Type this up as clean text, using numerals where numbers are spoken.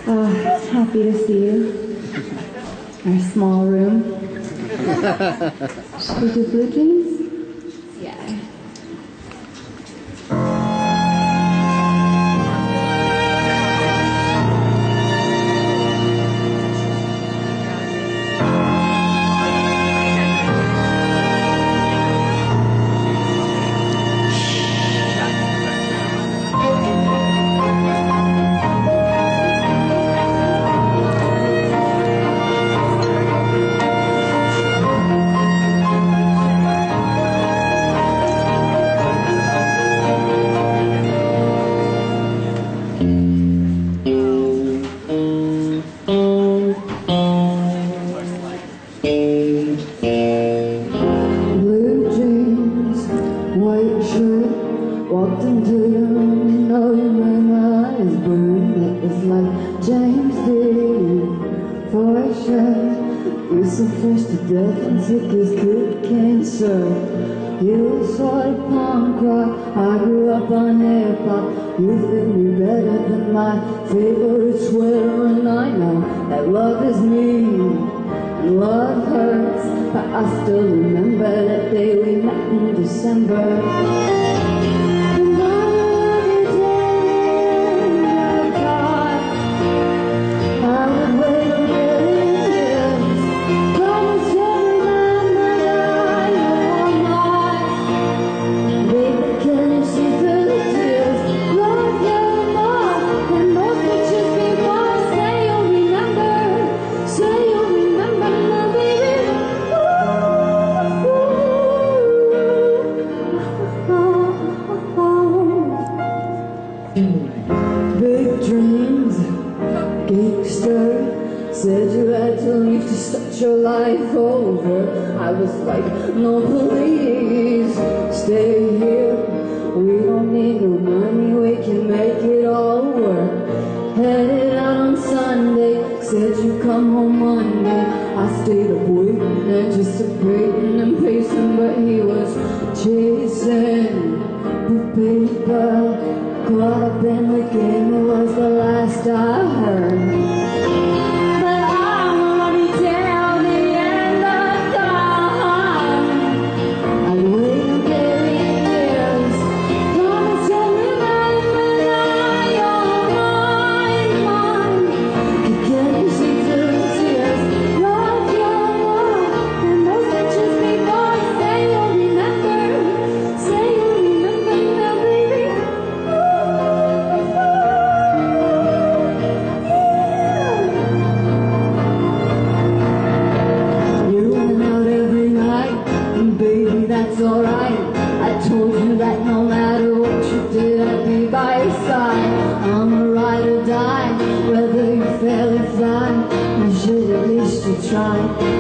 Happy to see you. Our small room. Should we do blue jeans? Yeah. Walked into the room, oh, you made my eyes burn. It was like James did for sure. You're so fresh to death and sick as good cancer. You sort of punk rock, I grew up on hip-hop. You fit me better than my favorite sweater. And I know that love is mean and love hurts, but I still remember that day we met in December. Big dreams, gangster, said you had to leave to start your life over. I was like, no, please, stay here. We don't need no money, we can make it all work. Headed out on Sunday, said you come home Monday. I stayed up waiting, anticipating and pacing, but he was chasing the paper. Caught up in the game, it was the last I heard. But I wanna be till the end of time. I'd wait a billion years. Promise you'll remember that you're mine. You can't see through the tears. Love your love, and those pictures before. Say you'll remember, say you'll remember now, baby. Baby, that's alright. I told you that no matter what you did, I'd be by your side. I'm a ride or die, whether you fail or fly. You should at least you try.